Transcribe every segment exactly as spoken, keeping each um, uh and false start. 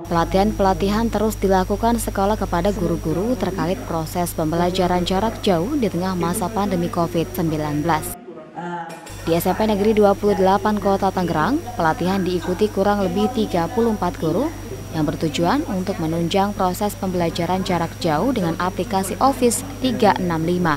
Pelatihan-pelatihan terus dilakukan sekolah kepada guru-guru terkait proses pembelajaran jarak jauh di tengah masa pandemi covid sembilan belas. Di S M P Negeri dua puluh delapan Kota Tangerang, pelatihan diikuti kurang lebih tiga puluh empat guru yang bertujuan untuk menunjang proses pembelajaran jarak jauh dengan aplikasi Office tiga enam lima.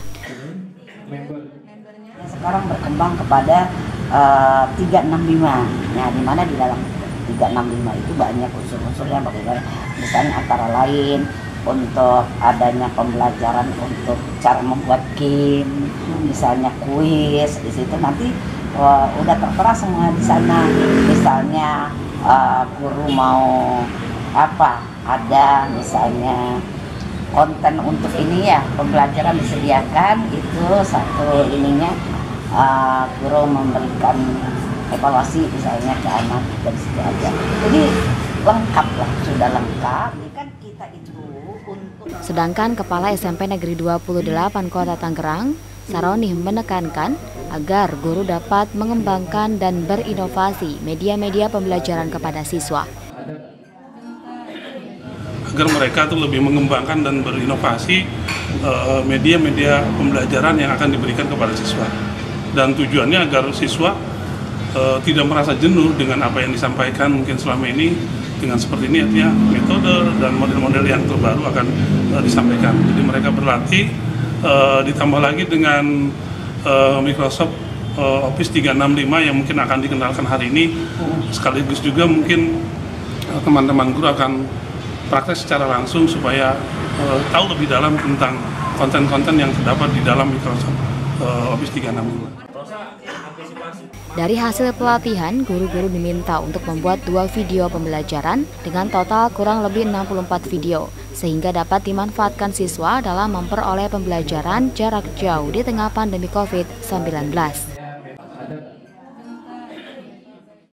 Sekarang berkembang kepada uh, tiga enam lima, nah, di mana di dalam tiga enam lima itu banyak unsur-unsur yang bagaimana, misalnya antara lain untuk adanya pembelajaran untuk cara membuat game, misalnya kuis, di situ nanti uh, udah tertera semua di sana. Misalnya uh, guru mau apa, ada misalnya konten untuk ini ya, pembelajaran disediakan itu satu ininya, uh, guru memberikan evaluasi misalnya ke anak dari situ aja. Jadi lengkap lah, sudah lengkap. Ini kan kita itu untuk. Sedangkan Kepala S M P Negeri dua puluh delapan Kota Tangerang, Saroni, menekankan agar guru dapat mengembangkan dan berinovasi media-media pembelajaran kepada siswa. Agar mereka tuh lebih mengembangkan dan berinovasi media-media uh, pembelajaran yang akan diberikan kepada siswa. Dan tujuannya agar siswa uh, tidak merasa jenuh dengan apa yang disampaikan mungkin selama ini. Dengan seperti ini artinya metode dan model-model yang terbaru akan uh, disampaikan. Jadi mereka berlatih, uh, ditambah lagi dengan uh, Microsoft uh, Office tiga enam lima yang mungkin akan dikenalkan hari ini. Sekaligus juga mungkin uh, teman-teman guru akan praktek secara langsung supaya uh, tahu lebih dalam tentang konten-konten yang terdapat di dalam Microsoft uh, Office tiga enam lima. Dari hasil pelatihan, guru-guru diminta untuk membuat dua video pembelajaran dengan total kurang lebih enam puluh empat video, sehingga dapat dimanfaatkan siswa dalam memperoleh pembelajaran jarak jauh di tengah pandemi covid sembilan belas.